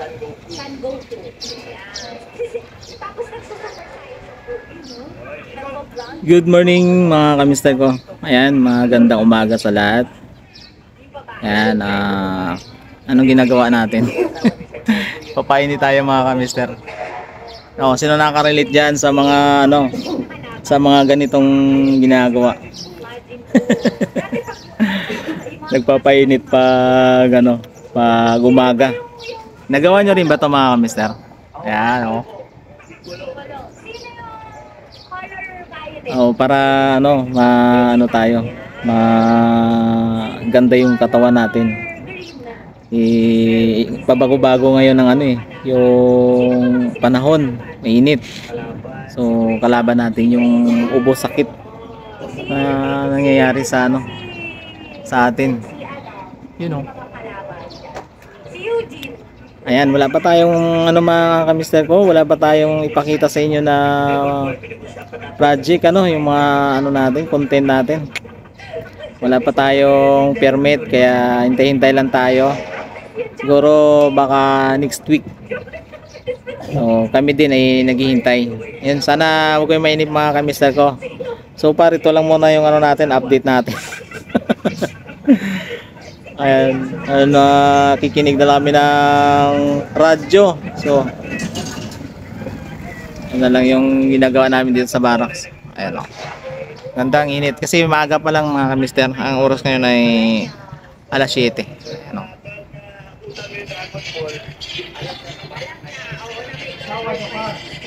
San Goku. Ayan. Tapos nagsusupport tayo sa nagpo-vlog. Good morning mga kamister ko. Ayan, magandang umaga sa lahat. Ayan, anong ginagawa natin? Papainit tayo mga kamister. Oh, sino nakarelate dyan sa mga sa mga ganitong ginagawa? Nagpapainit pag pag umaga. Nagawa nyo rin ba ito mga kamister? Ayan, oh. Oh, para tayo, maganda yung katawan natin. Pabago-bago ngayon ng yung panahon, mainit. So, kalaban natin yung ubo, sakit na nangyayari sa sa atin. You know. Ayan, wala pa tayong mga kamister ko, wala pa tayong ipakita sa inyo na project, yung mga natin, content natin. Wala pa tayong permit, kaya hintay-hintay lang tayo. Siguro baka next week. So, kami din ay naghihintay. Yan, sana huwag kayong mainip mga kamister ko. So far, ito lang muna yung natin, update natin. Ayan, nakikinig na kami ng radyo. So, ano lang yung ginagawa namin dito sa barracks. Ayan o. Gandang init. Kasi maaga pa lang mga kamister. Ang oras ngayon ay alas 7. Ayan o.